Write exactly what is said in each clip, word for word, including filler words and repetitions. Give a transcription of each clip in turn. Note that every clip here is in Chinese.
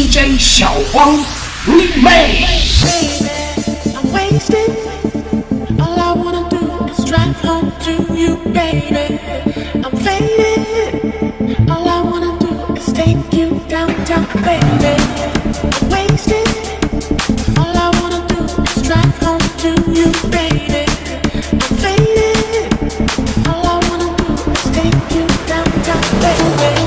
J 小光 Remix。 I'm wasted. All I wanna do is drive home to you, baby. I'm faded. All I wanna do is take you downtown, baby. I'm wasted. All I wanna do is drive home to you, baby. I'm faded. All I wanna do is take you downtown, baby.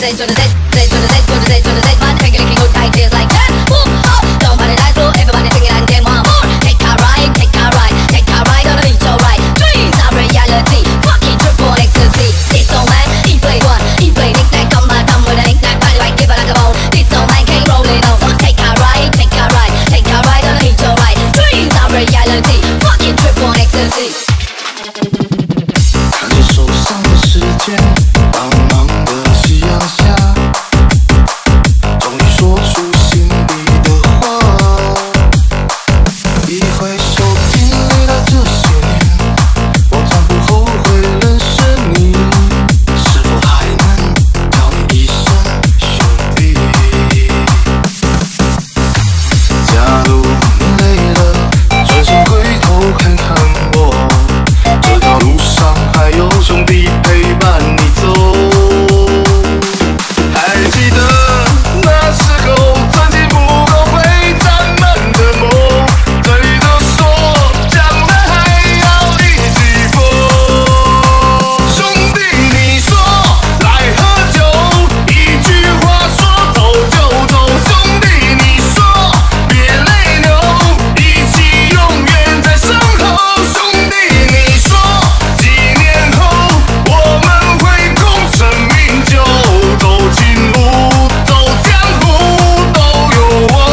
Z, to the Z, Z, to the Z, to the Z, to the Z. Man, finger licking good ideas like that. Boom, oh, down by the dance floor, everybody singing and them want more. Take a ride, take a ride, take a ride on a beach, alright. Dreams are reality, fucking triple ecstasy. This old man, he played one, he played knick-knack on my thumb with a knick-knack, body like give it like a bone. This old man came rolling on, so take a ride, take a ride, take a ride on a beach, alright. Dreams are reality, fucking triple ecstasy. 看着手上的时间，茫茫的夕阳下，终于说出心里的话。一回首，经历了这些年，我从不后悔认识你。是否还能叫你一声兄弟？假如你累了，转身回头看看我，这条路上还有兄弟陪伴你走。还记得那时候曾经不够会占满的梦，对着说将来还要一起疯。兄弟你说来喝酒，一句话说走就走。兄弟你说别泪流，一起永远在身后。兄弟你说几年后我们会功成名就，走近路走江湖都有我。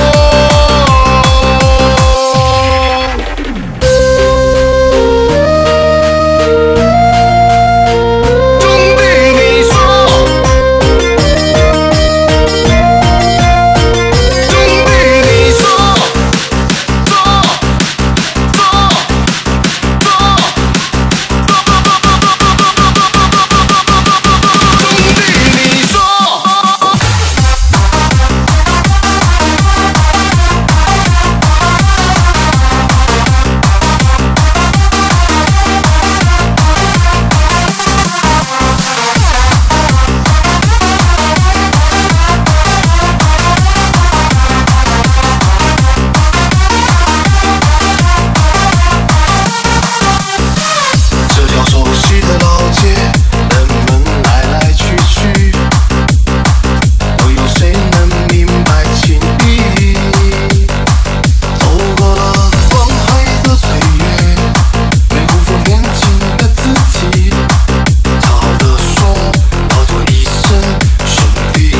兄弟你说，兄弟你说，走走走，兄弟你说。这条熟悉的老街，人们来来去去，又有谁能明白情意？走过了光辉的岁月，没辜负年轻的自己，骄傲地说道就一声兄弟。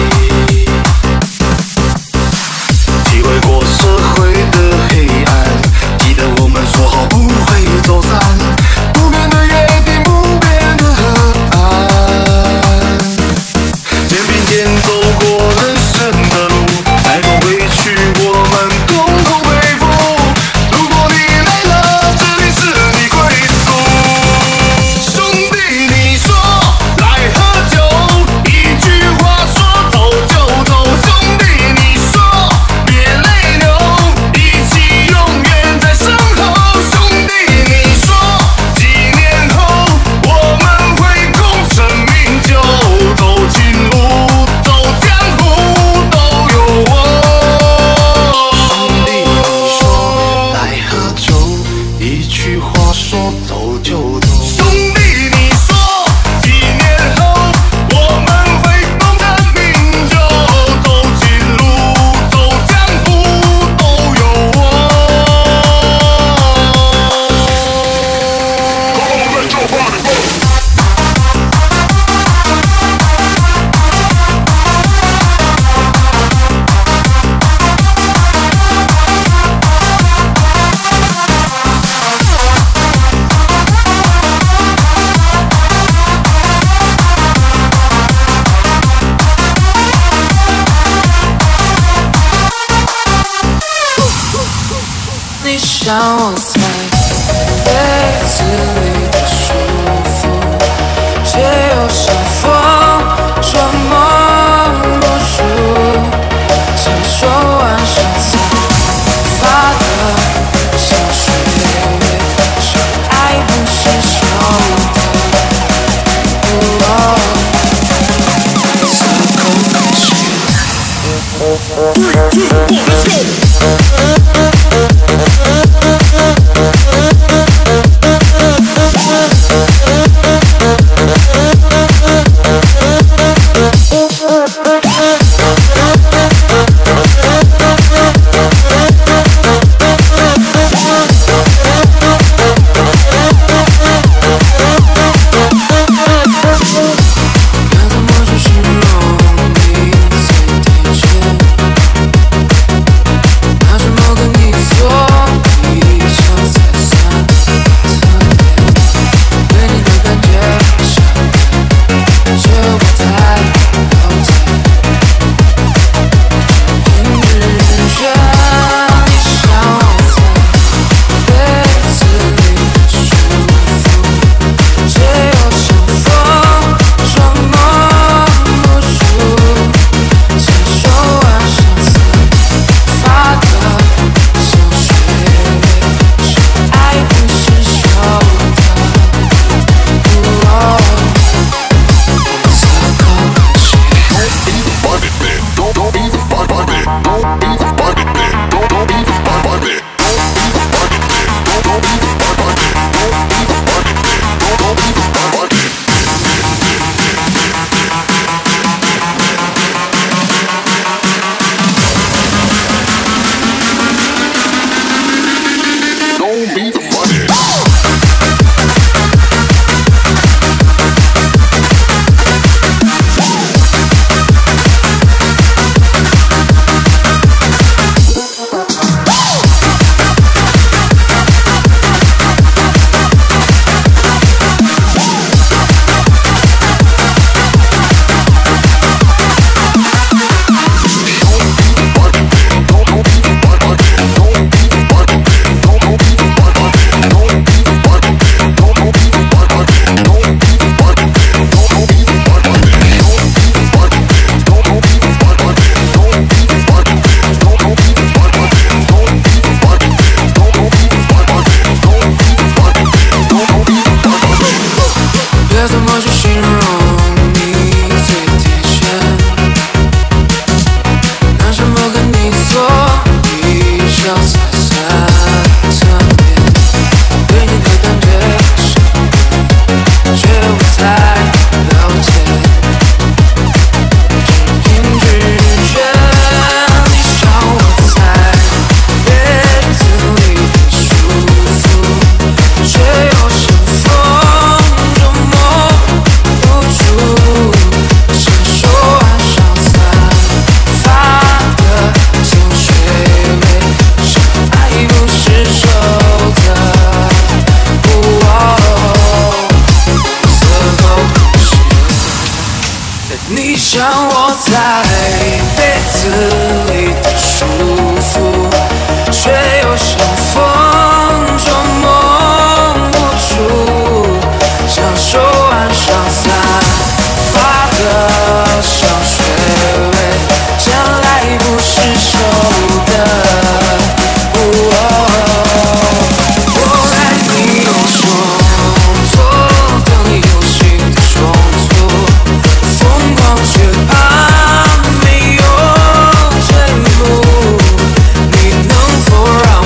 体会过社会的黑暗，记得我们说好不会走散，不变的约定，不变的河岸。肩并肩走过人生的路，再多委屈我们共同背负。如果你累了，这里是你归宿。兄弟你说来喝酒，一句话说走就走。兄弟你说别泪流，一起永远在身后。兄弟你说几年后我们会功成名就，走近路走江湖都有我。兄弟你说来喝酒，一句话说走就走。兄弟你说几年后我们会功成名就，走近路走江湖都有我。 你像我在被子里的舒服，却又像风捉摸不住，像说完声才发的像水月，说爱不是手的，哦，这口口水。Three, two, one, let's go! Oh For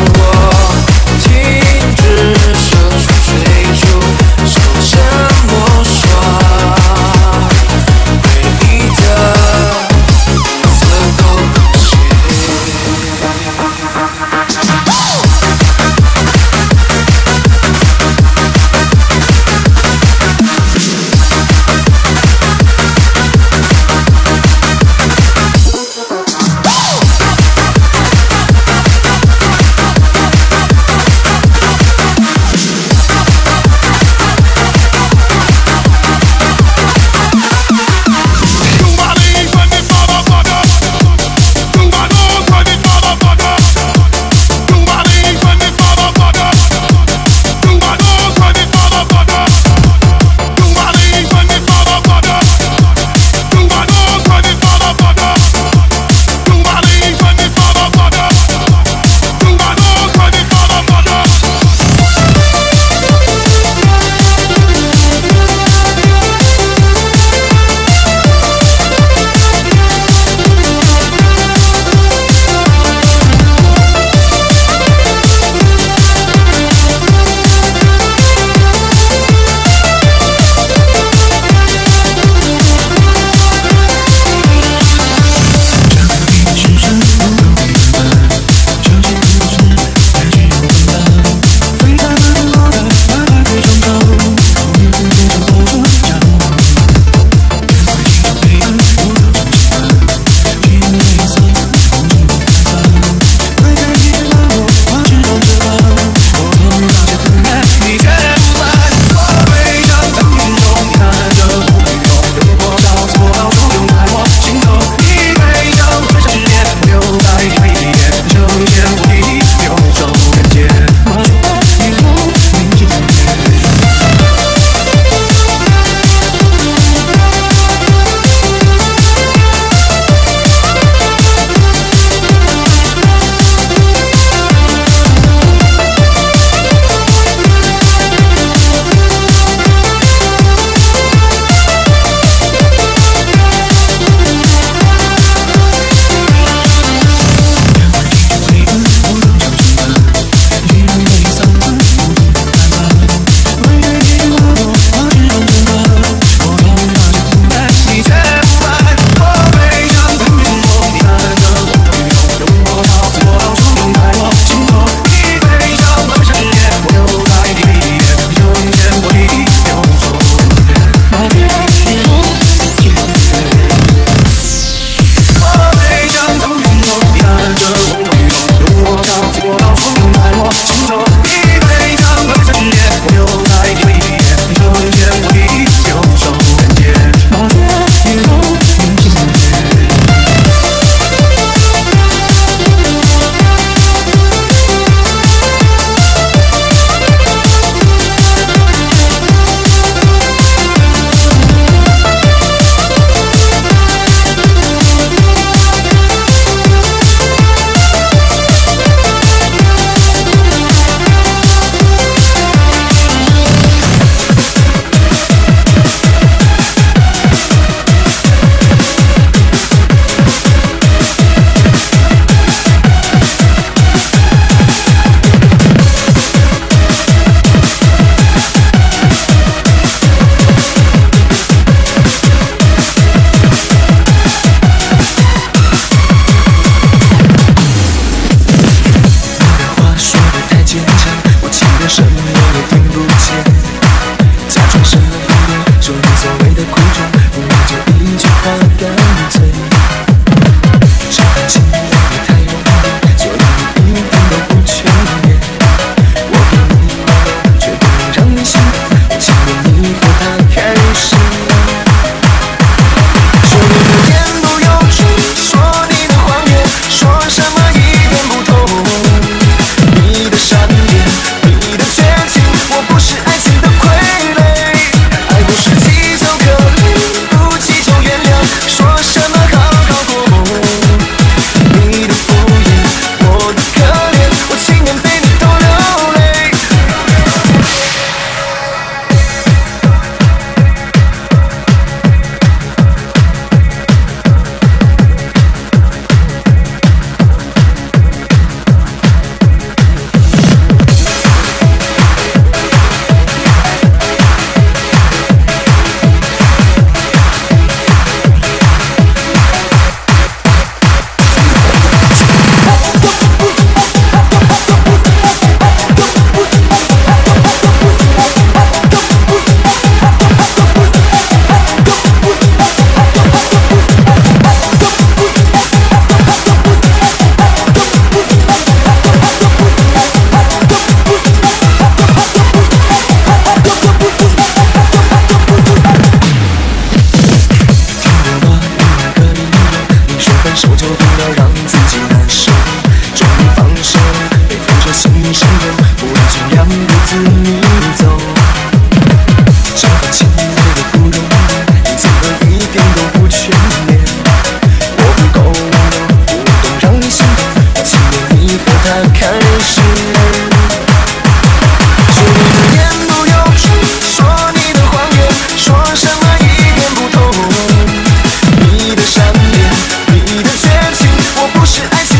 手就不要让自己难受，终于放手，背负着心上人，不然就让独自你走。这份情爱的不容易，你怎么一点都不眷恋？我不够温柔，不懂让你心动，我情愿你和他看世人。说你的言不由衷，说你的谎言，说什么一点不同。你的善变，你的绝情，我不是爱情。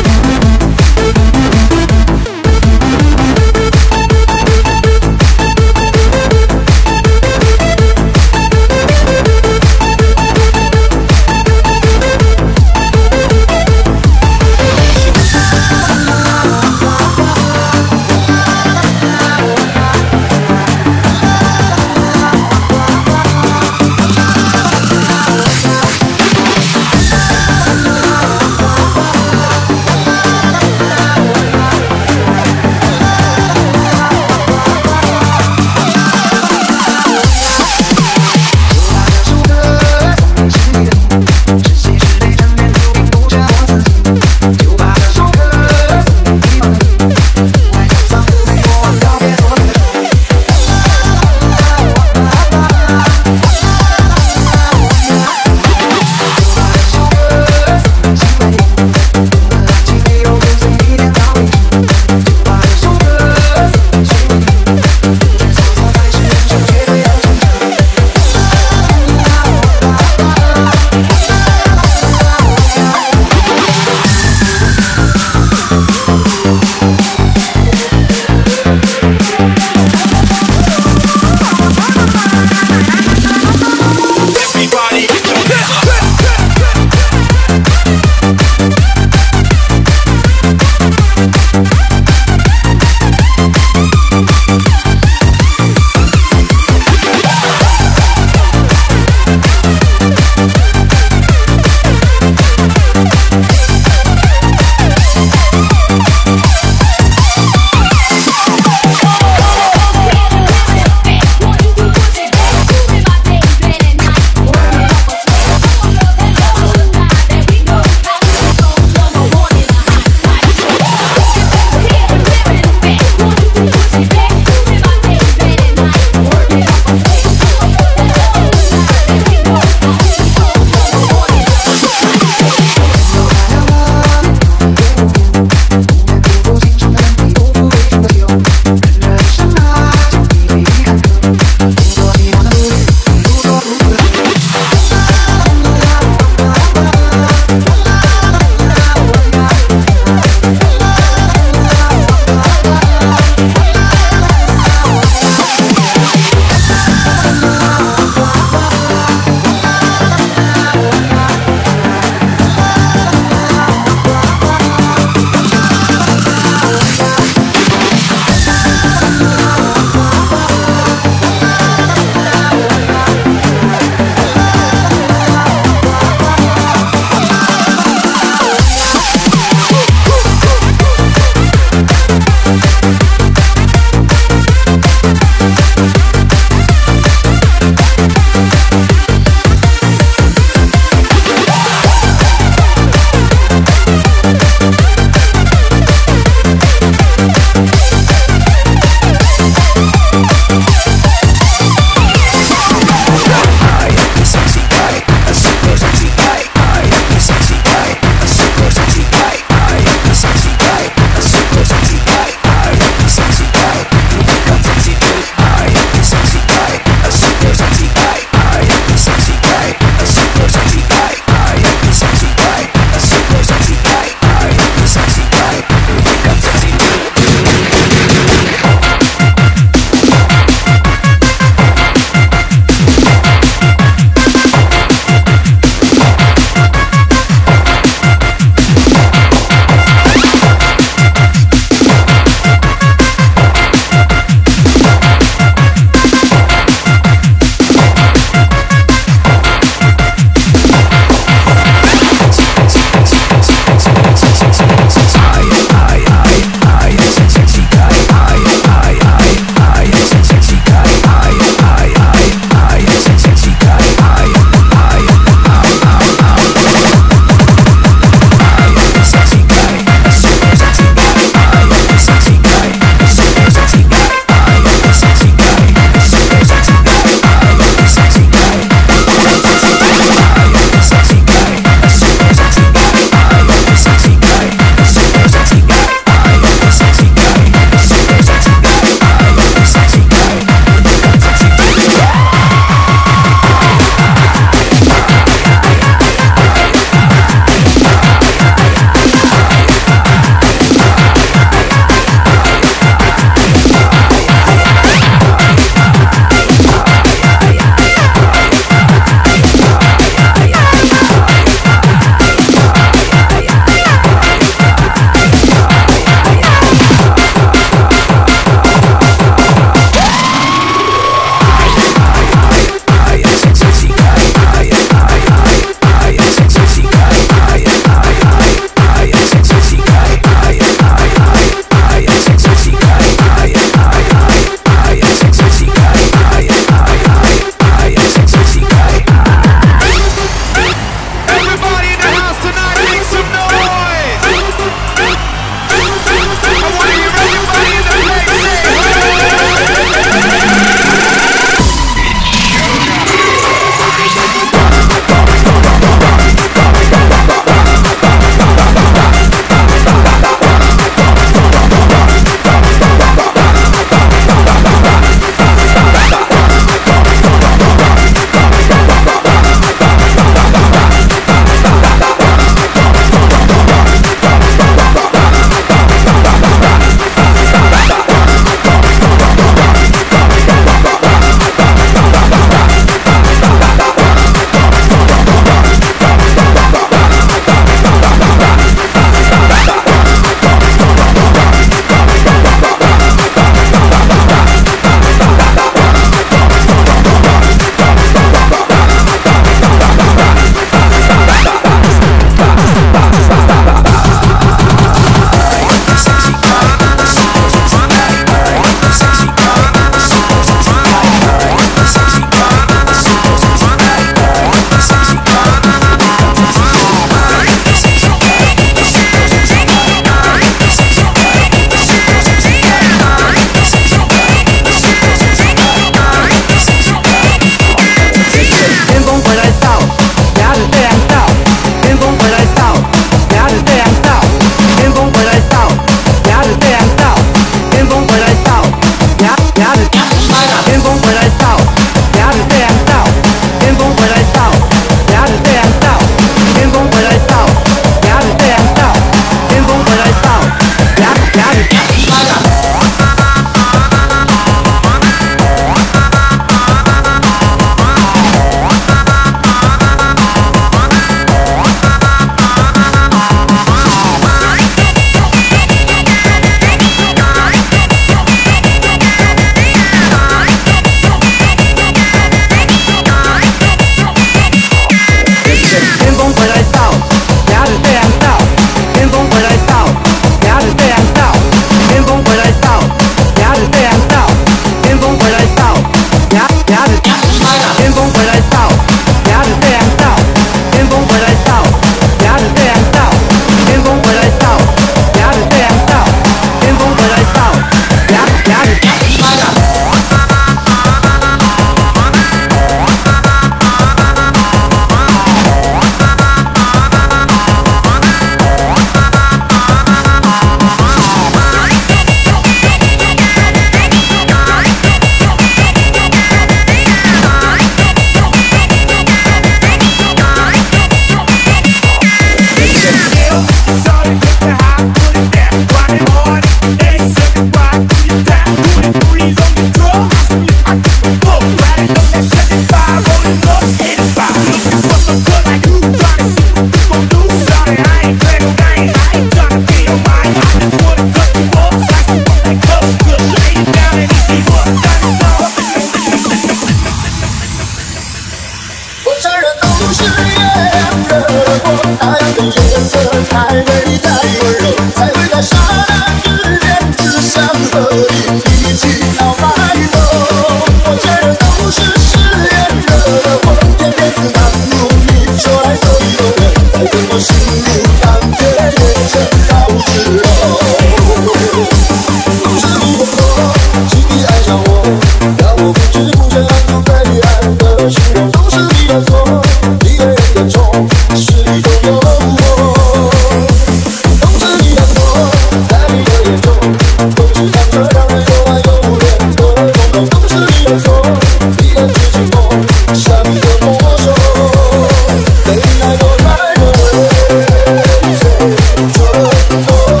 太美太温柔，才会在刹那之间只想和你一起到白头。我承认都是誓言惹的祸，偏偏自当初你说爱所有人，在等我心如钢铁炼成刀之后。不是我错，轻易爱上我，让我不知不觉陷入黑暗的漩涡，都是你的错，一个人的痛，是你都有我。都是你的错，在你的眼中，都是藏着让人又爱又怜的冲动。都是你的错，你的痴情梦，像一个魔手，被爱过太多人碎着痛。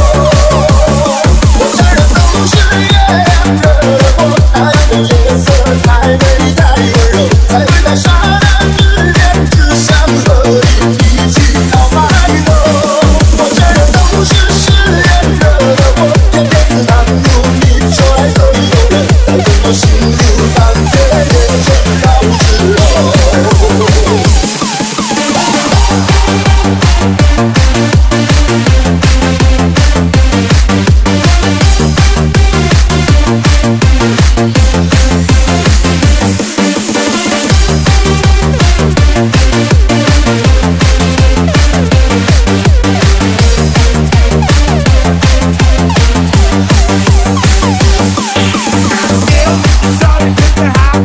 我承认都是月亮惹的祸，那样的夜色太美太温柔，才会在刹那之间只想和你一起到白头。我承认都是誓言惹的祸，偏偏自当初你说爱所有人，在等我心如钢铁炼成刀之后。 Started with the house.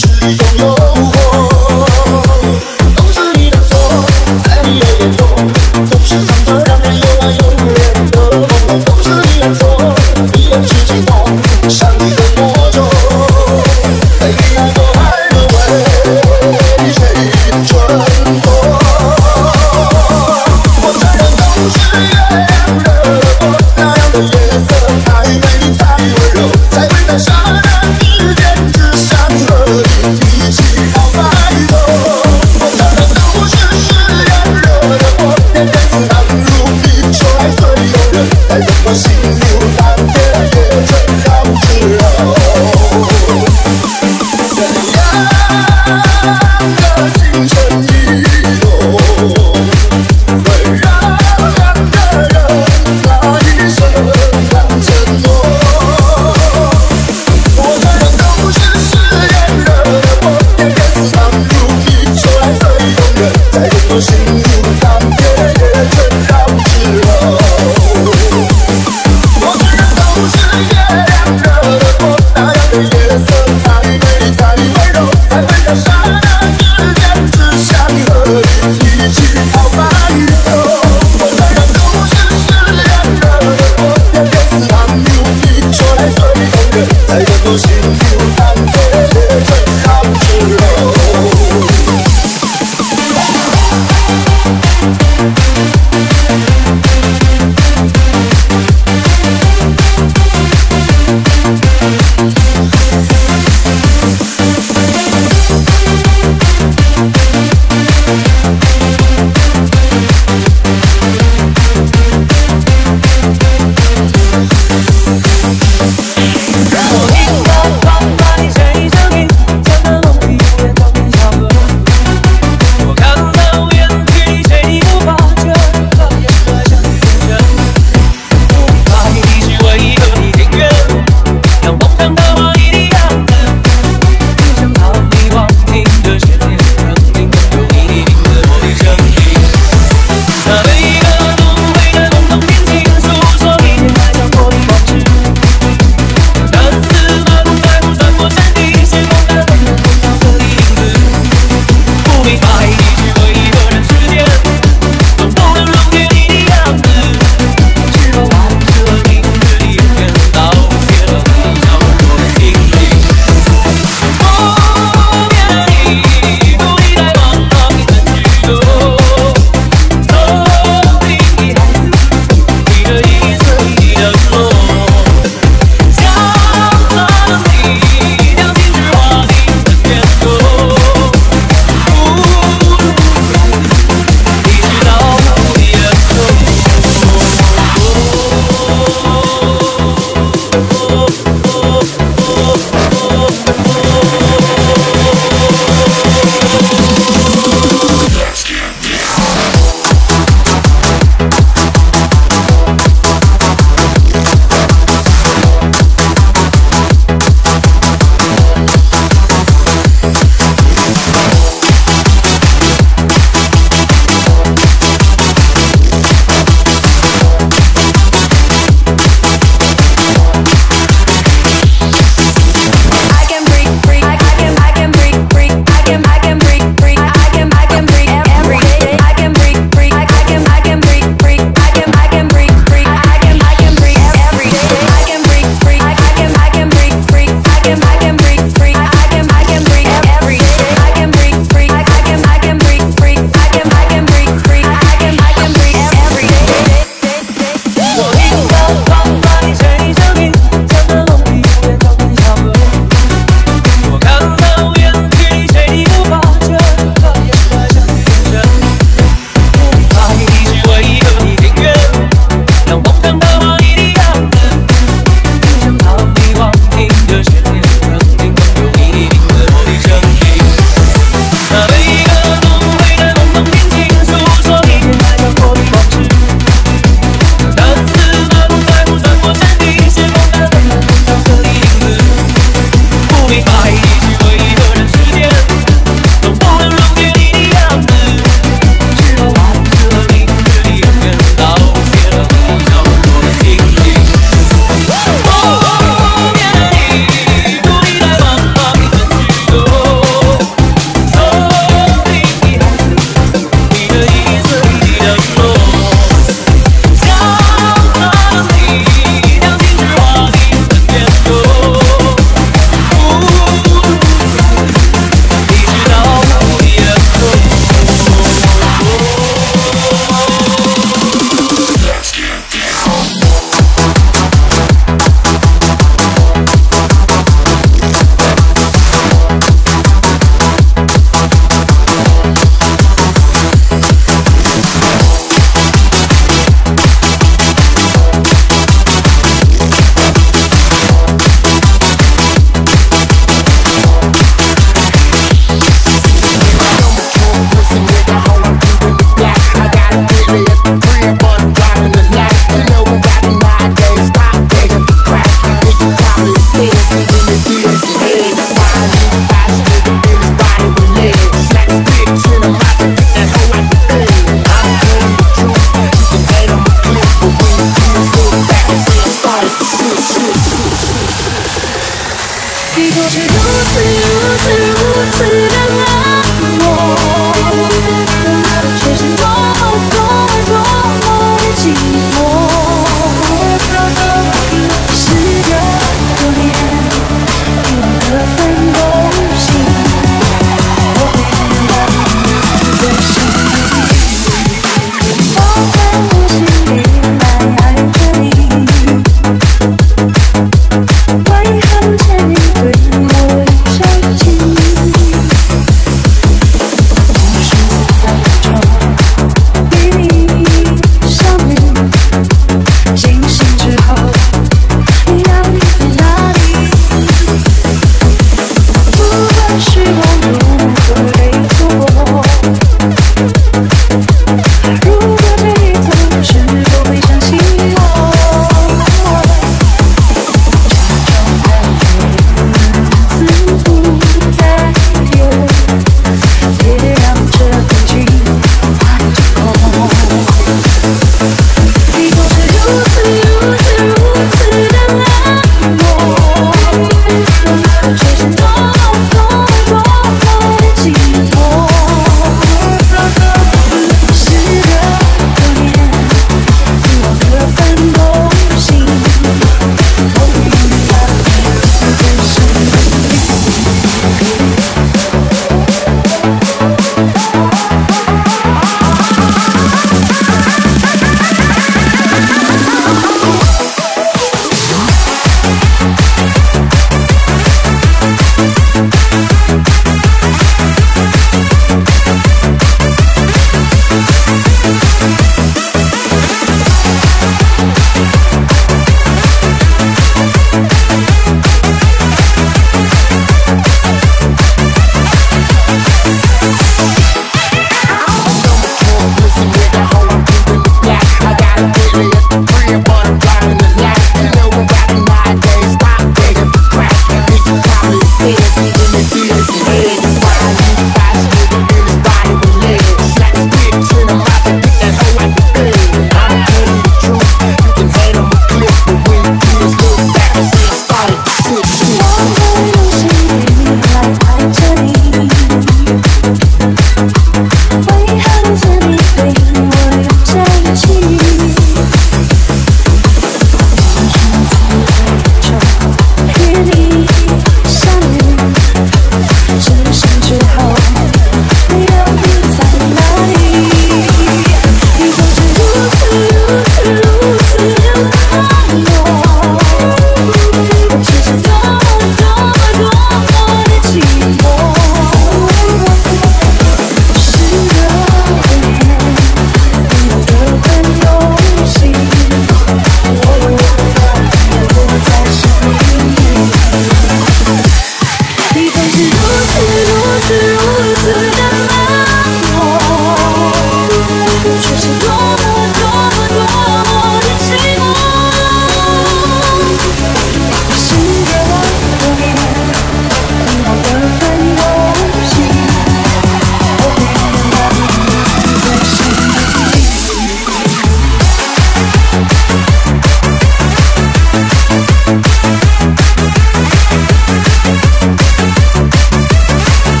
我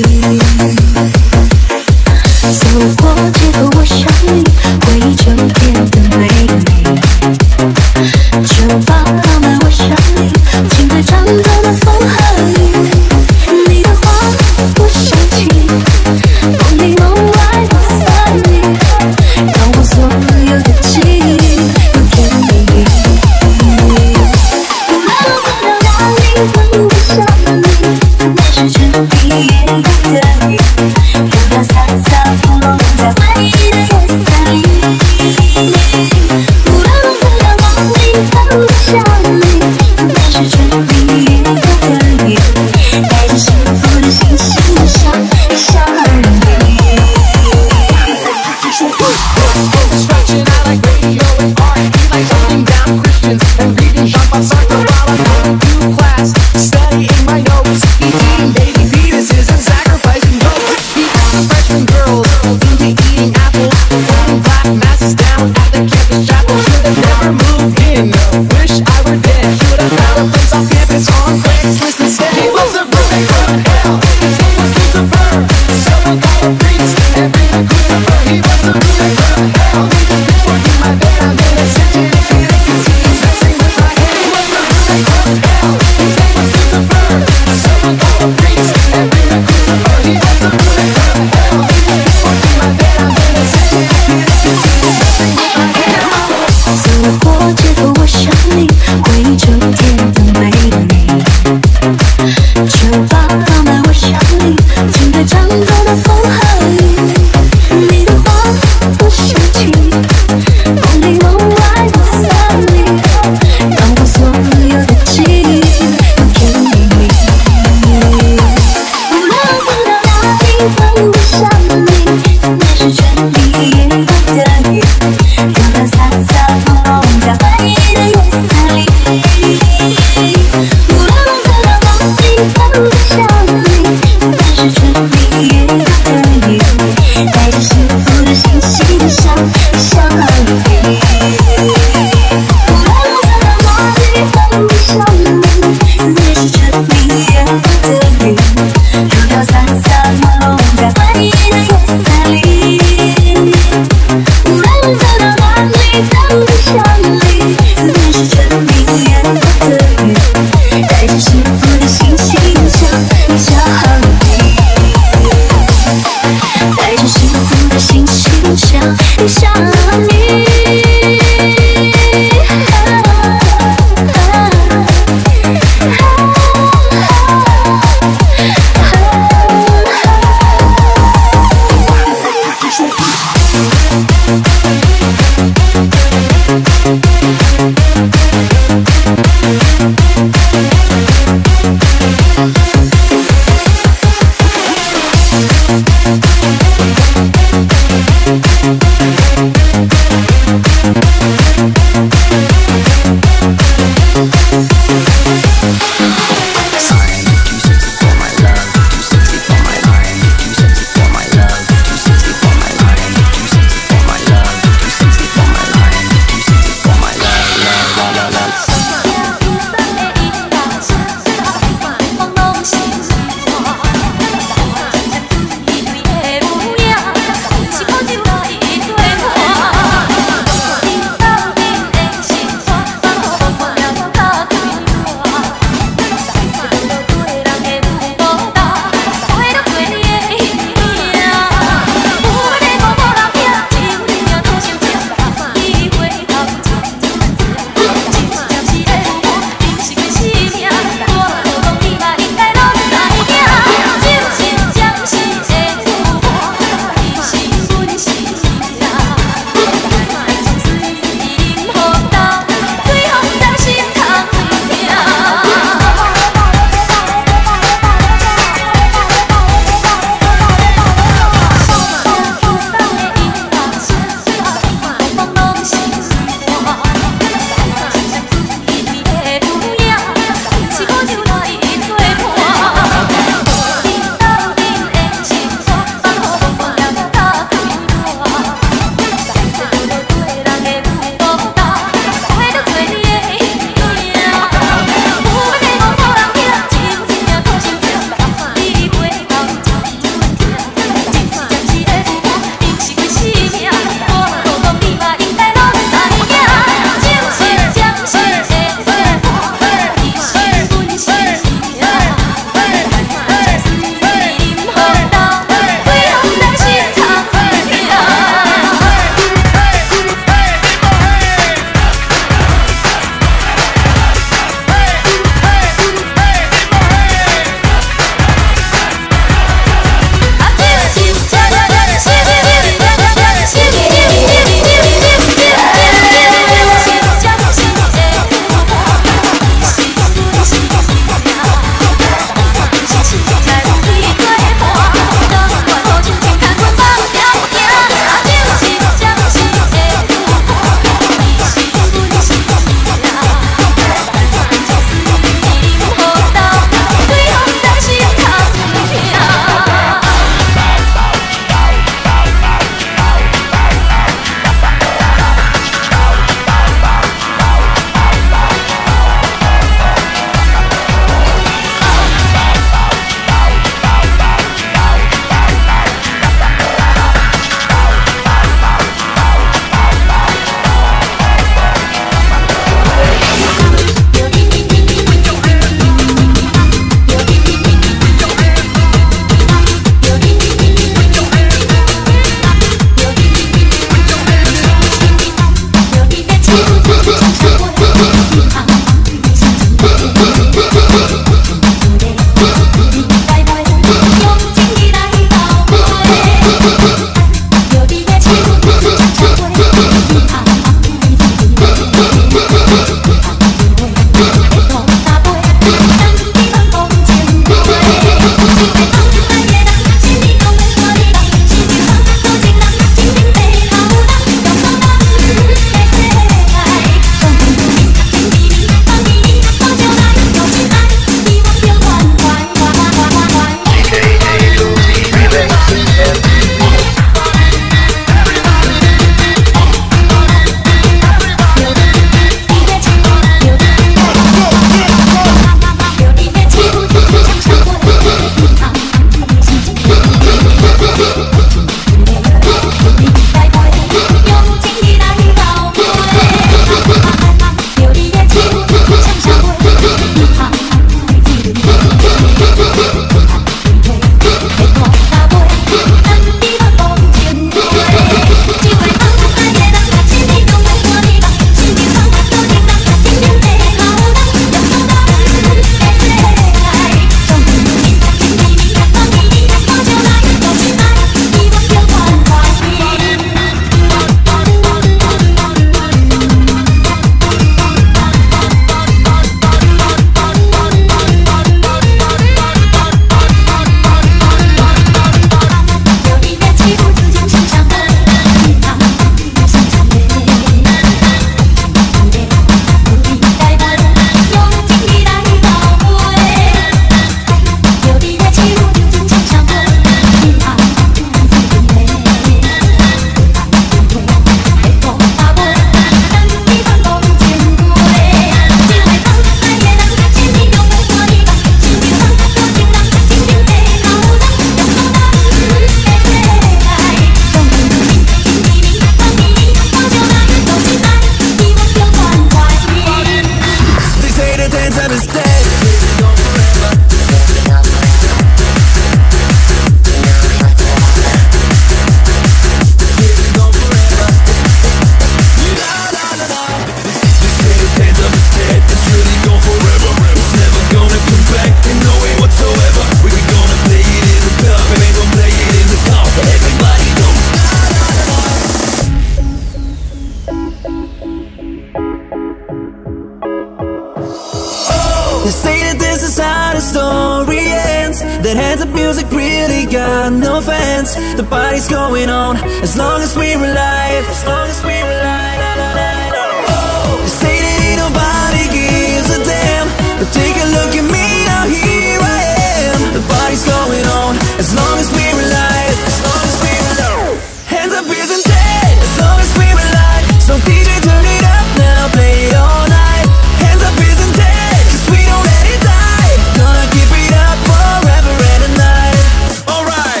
that hands up music really got no fans. The party's going on as long as we're alive. As long as we're alive. Oh, they say that ain't nobody gives a damn, but take a look at me, now here I am. The party's going on as long as we're alive. As long as we're alive. Hands up isn't dead as long as we're alive. So D J turn it up now, play it all night. Hands up isn't dead, cause we don't let it die. Gonna keep it up forever and a night. Alright.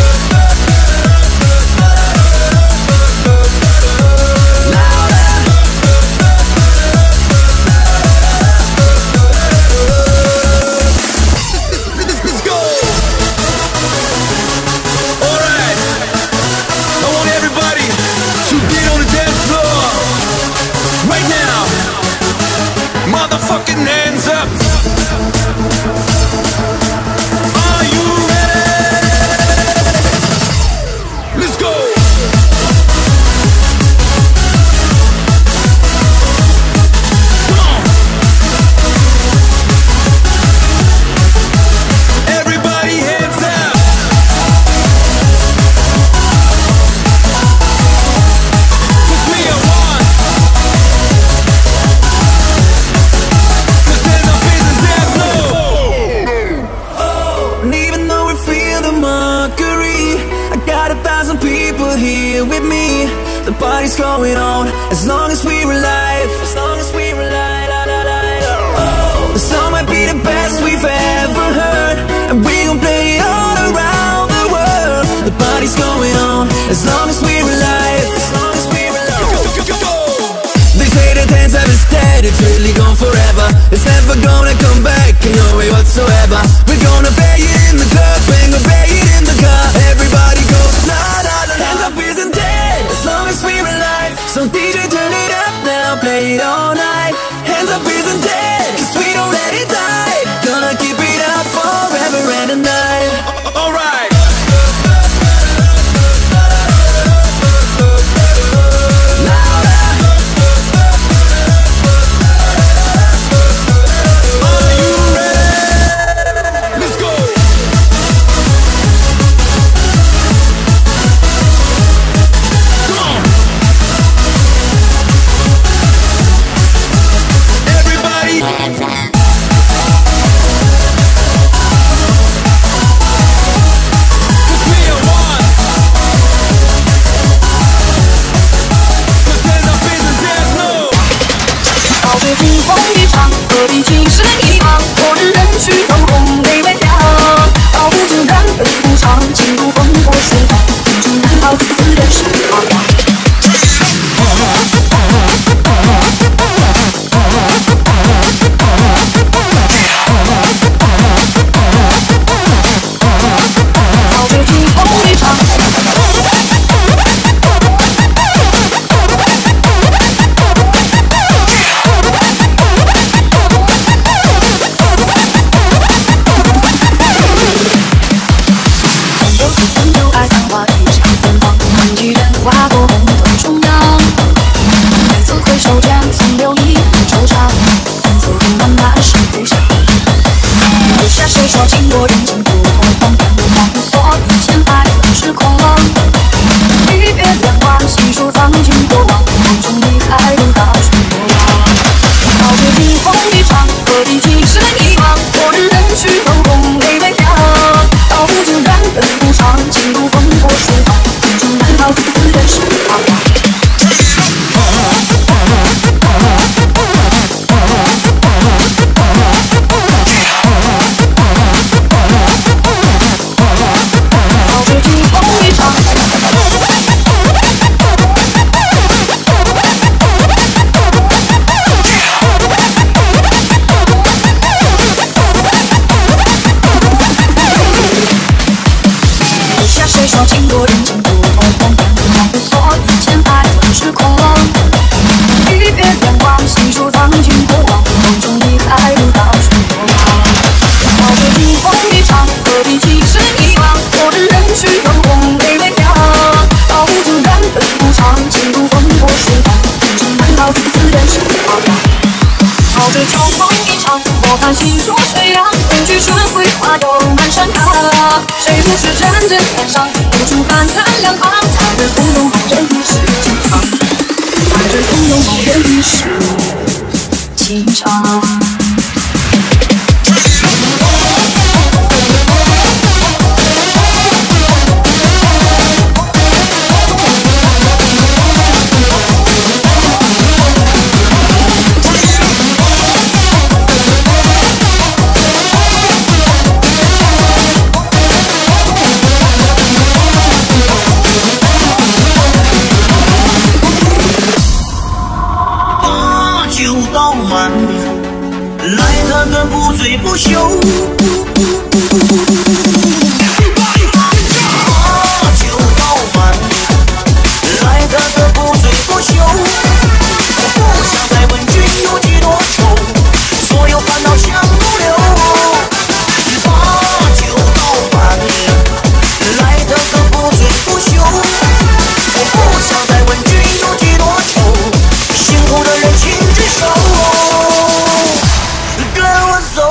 Louder. Let's go. Alright. I want everybody to get on the dance floor right now. Motherfucking hands up. Are you ready? Let's go. Come on. Everybody hands up. Put me at one. Cause there's no business dance floor. And even though we feel the mockery, I got a thousand people here with me. The party's going on as long as we're alive. As long as we're alive. Oh, the song might be the best we've ever heard, and we gon' play it all around the world. The party's going on as long as we're alive. As long as we're alive. They say that dance is dead, it's really gone forever. It's never gonna come back in no way whatsoever. We're gonna play it in the club and we'll play it in the car. Everybody goes la la la. Hands up isn't dead as long as we're alive. So D J turn it up now, play it all night. Hands up isn't dead, cause we don't let it die. Gonna keep it up forever and a night. Alright. 是战阵天上，无处看残两行，才对从容某人已是情长，才对从容某人已是情长。 来得个不醉不休，把酒倒满，来得个不醉不休。我不想再问君有几多愁，所有烦恼像如流。把酒倒满，来得个不醉不休。我不想再问君有几多愁，辛苦的人请举手。跟我走。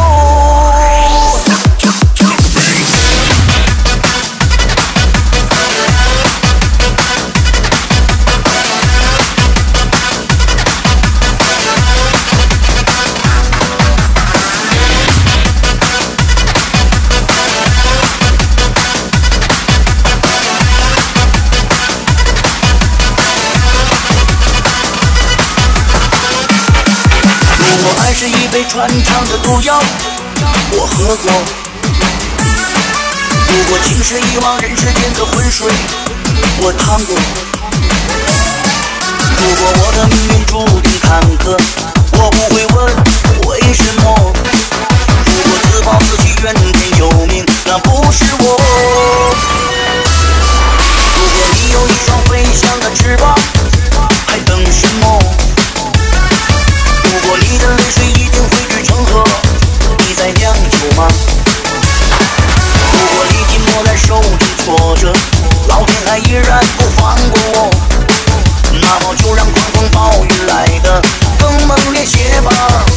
如果爱是一杯穿肠的毒药，我喝过；如果情是一汪人世间的浑水，我趟过；如果我的命运注定坎坷，我不会问为什么；如果自暴自弃怨天尤命，那不是我。如果你有一双飞翔的翅膀，还等什么？如果你的泪水一定汇聚成河，你在酿酒吗？如果你紧握在手中挫折，老天还依然不放过我，那么就让狂风暴雨来得更猛烈些吧。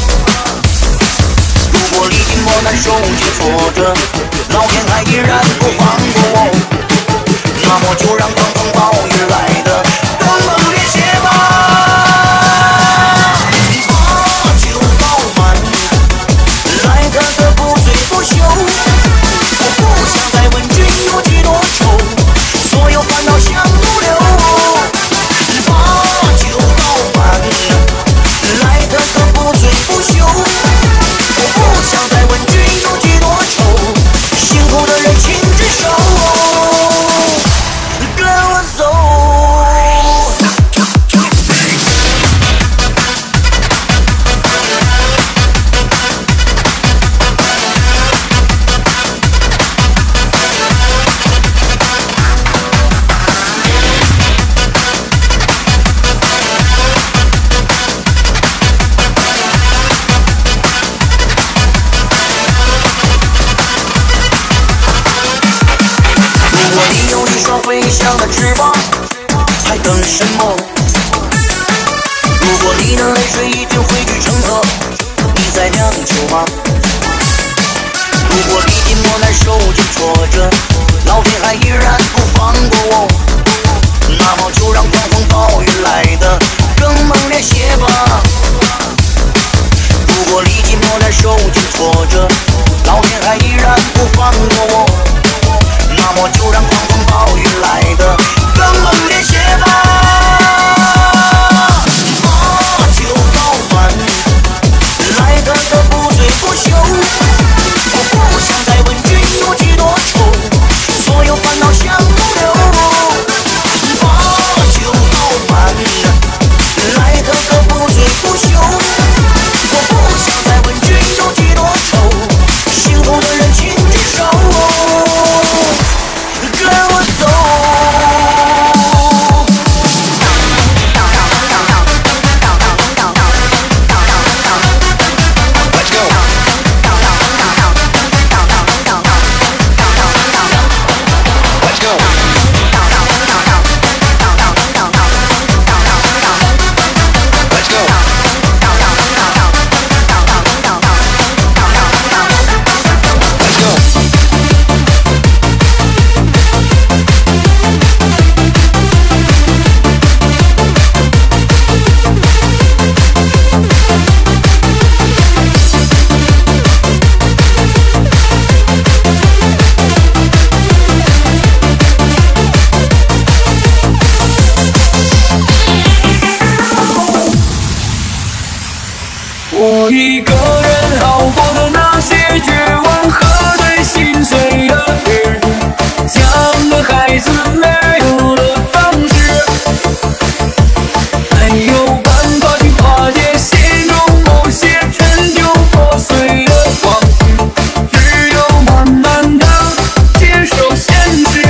如果你紧握在手中挫折，老天还依然不放过我，那么就让狂风暴雨来得更猛烈些吧。我不想再问君有几多愁，所有烦恼像如流。把酒倒满，来得个不醉不休。我不想再问君有几多愁，辛苦的人请举手，跟我走。如果你有一双飞翔的翅膀，还等什么？如果你的泪水已经汇聚成河，你在酿酒吗？如果你紧握在手中挫折，老天还依然不放过我，那么就让狂风暴雨来得更猛烈些吧。如果你紧握在手中挫折，老天还依然不放过我，那么就让狂风暴雨来得更猛烈些吧。把酒倒满，来得个不醉不休。我不想再问君有几多愁，所有烦恼像如流。 一个人熬过的那些绝望和最心碎的日子，像个孩子没有了方式，没有办法去化解心中某些陈旧破碎的往事，只有慢慢的接受现实。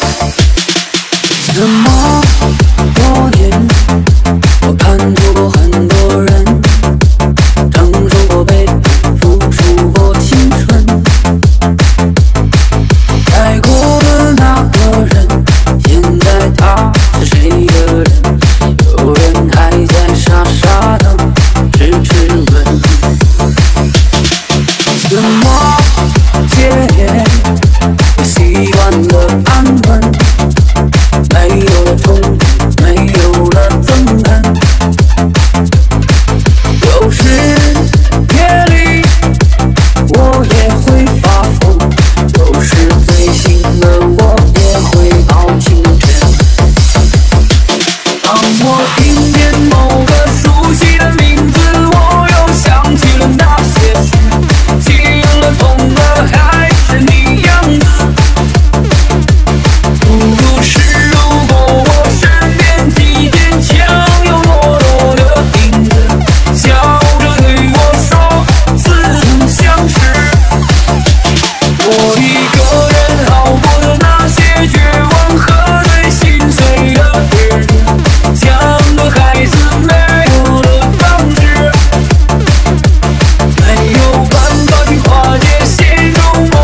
这么多年，我看出过很多人，承受过背叛，付出过青春，爱过的那个人，现在他是谁的人？有人还在傻傻的痴痴问，怎么戒我习惯了安稳，没有了痛苦，没有了憎恨。有时夜里我也会发疯，有时醉醒了我也会熬青春。当我听见某个熟悉的名字，我又想起了那些事，心了痛了还是你样子。不如是如果我身边几坚强又懦弱的影子，笑着对我说似曾相识。我一个人熬过的那些绝望和最心碎的日子，像个孩子没有了方式，没有办法去化解心中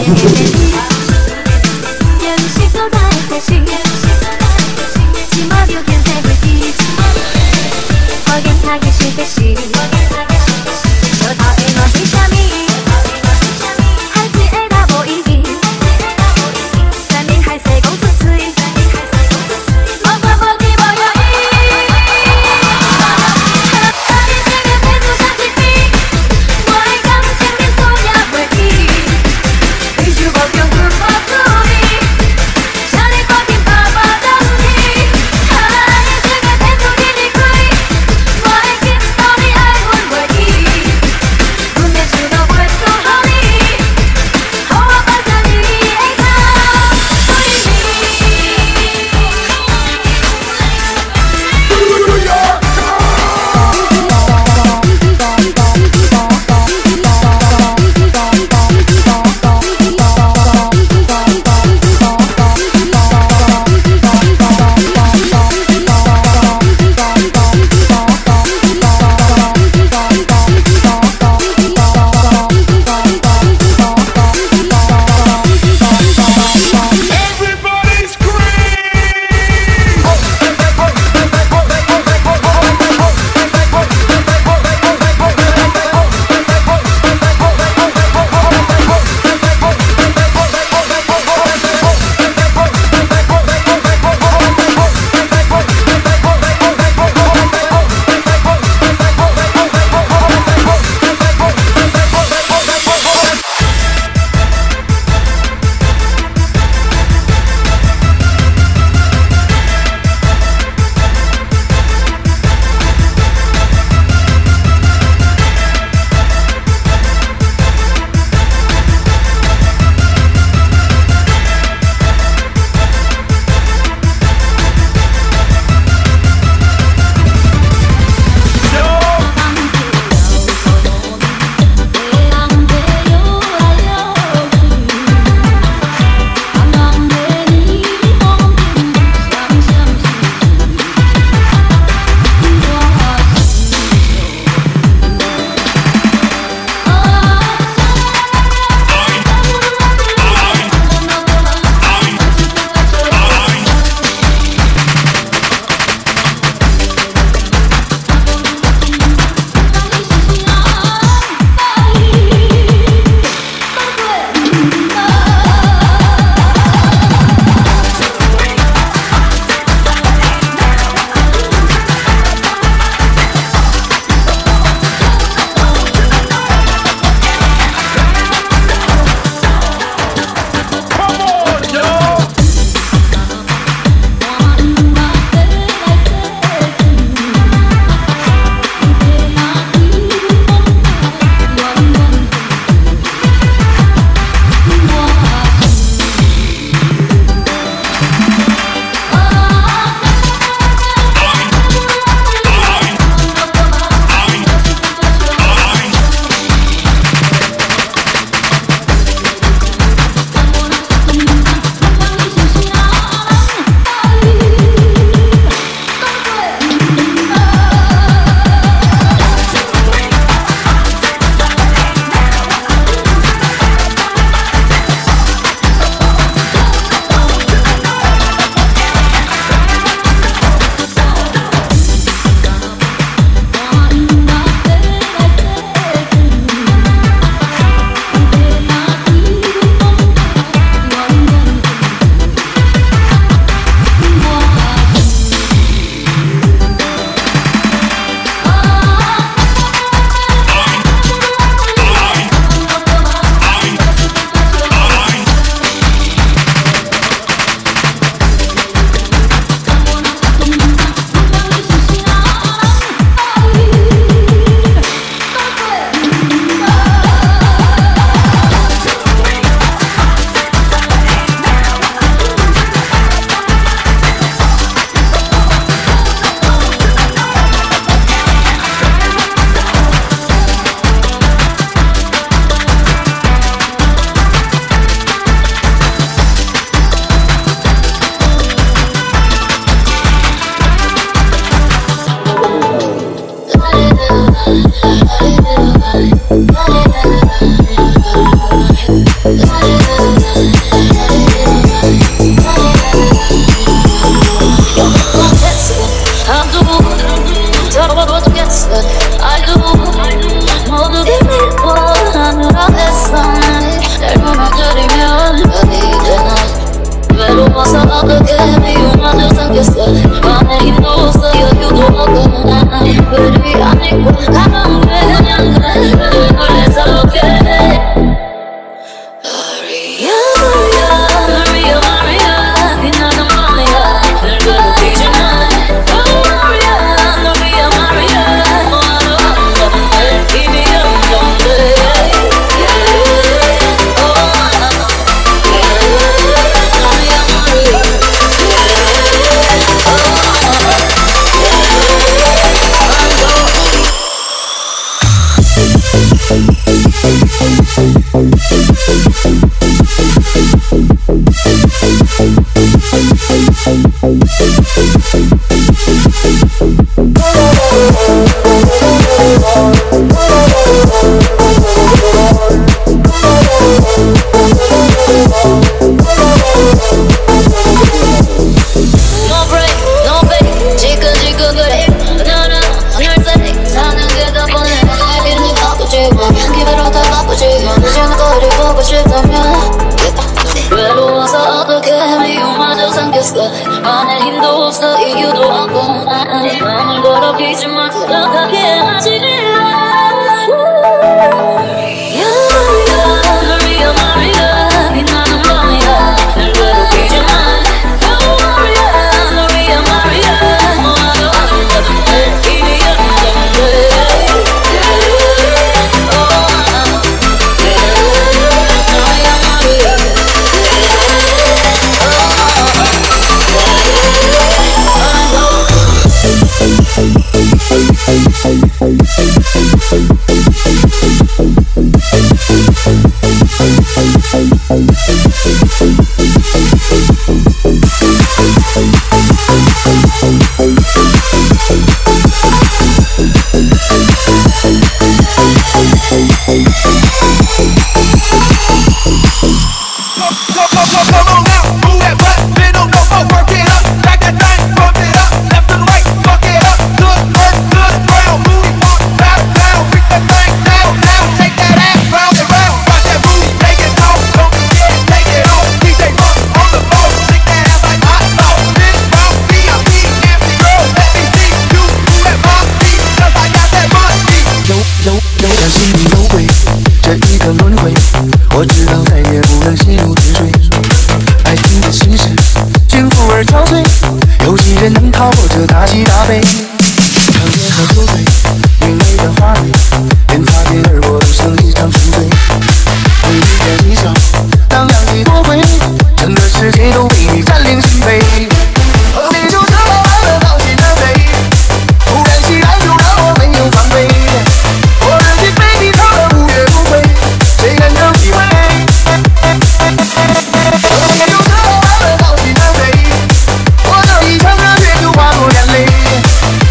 我会 안에 힘도 없어 이유도 없고 난 마음을 더럽히지만 들어가게 하지 Maria, Maria, 빛나는 밤이야 날 괴롭히지만 Don't worry, Maria, Maria 뭐하러 안 가도 돼 이미 연정돼 我知道再也不能陷入沉睡，爱情的心事轻浮而憔悴，有几人能逃过这大喜大悲？长夜和酒醉，明媚的花蕊，连擦肩而过都像一场沉醉。你一点一笑，当两极夺回，整个世界都被你占领心扉。和你就这么玩得到心的飞，突然袭来就让我没有防备，我的心被你操得无怨无悔。谁能够体会？和你就这么玩得到心的飞，我这一腔热血就化作眼泪。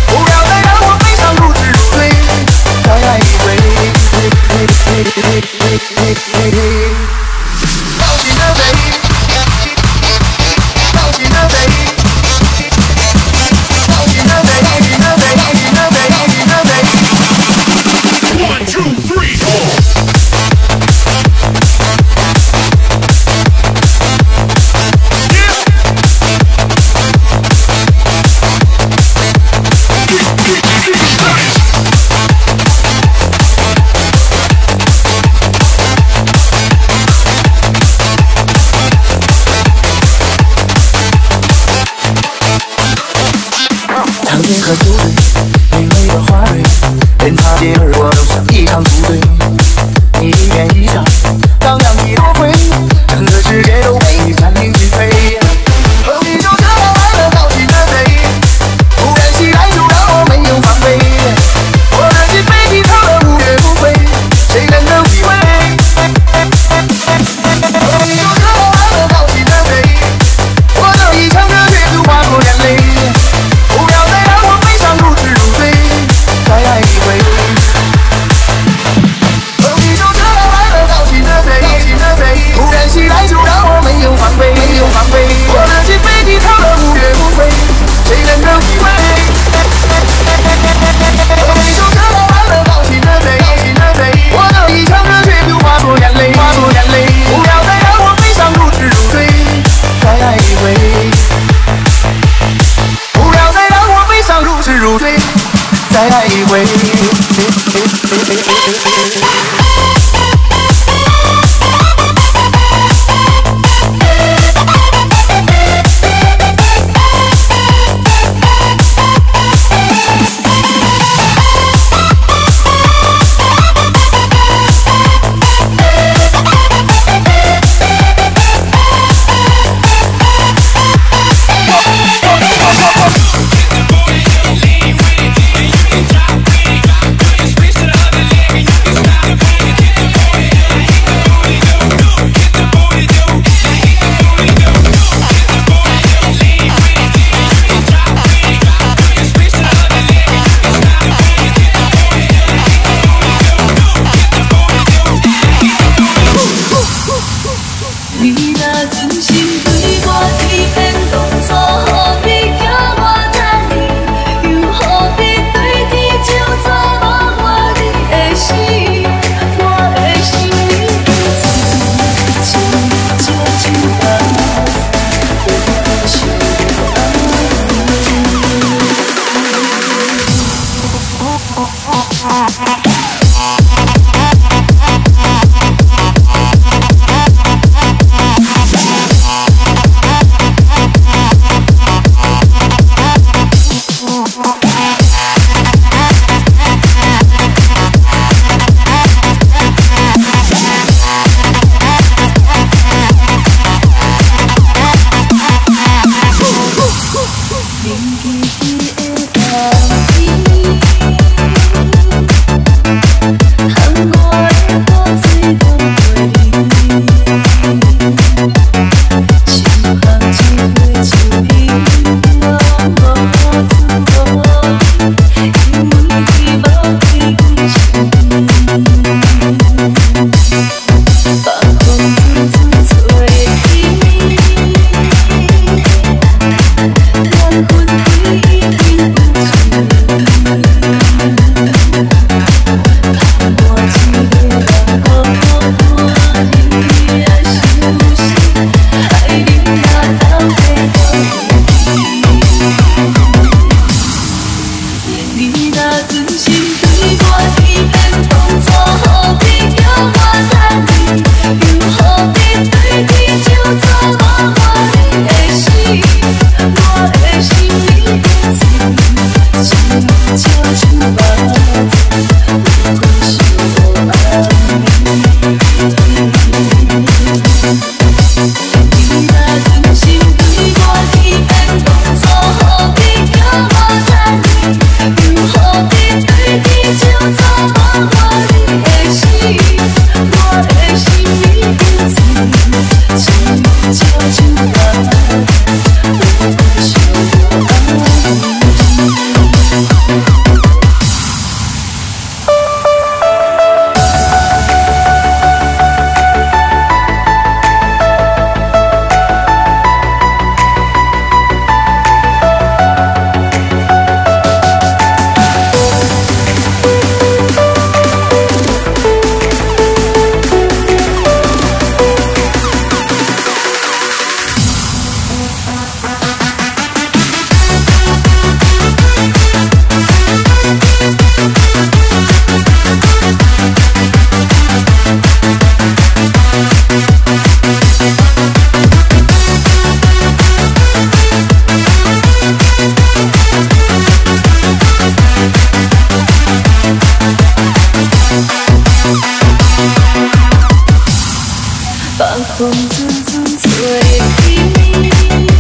风阵阵吹起。